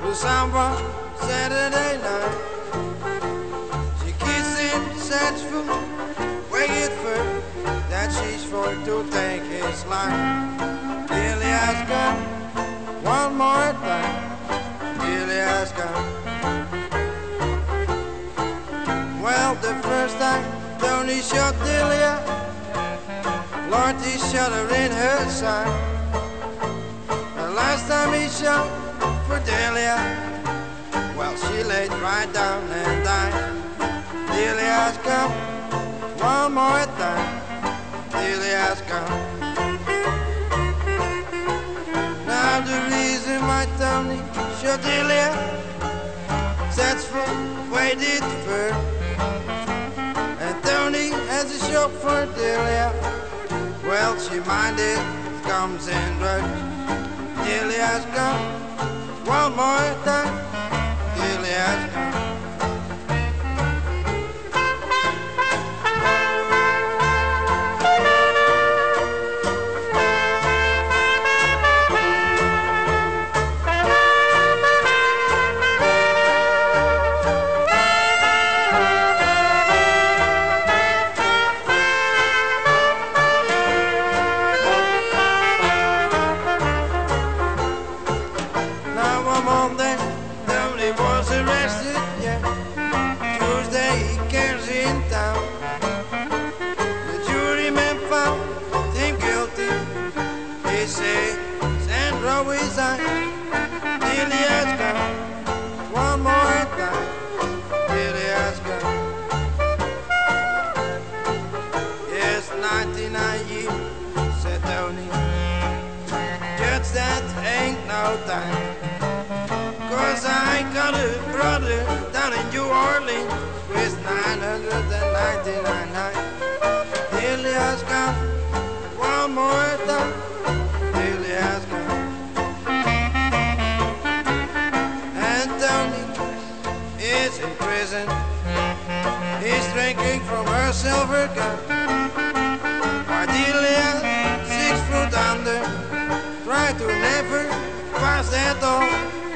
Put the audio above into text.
to someone Saturday night. She kissed him, such fool, waited for that she's for to take his life. Delia's gone one more time. Delia's gone. Well, the first time Tony shot Delia, Lord, he shot her in her side. The last time he shot for Delia, well, she laid right down and died. Delia's come one more time. Delia's come. Now the reason why Tony shot Delia, that's for waited for. And Tony has a shop for Delia. Well, she minded, comes in road. Delia's come one more time. Delia's come. Delia's gone one more time. Delia's gone. Yes, 99 years, said Tony. Just that ain't no time. 'Cause I got a brother down in New Orleans with 999 nights. Delia's gone one more time. Delia's gone. Is in prison. He's drinking from her silver cup. Delia, 6 foot under, try to never pass that door.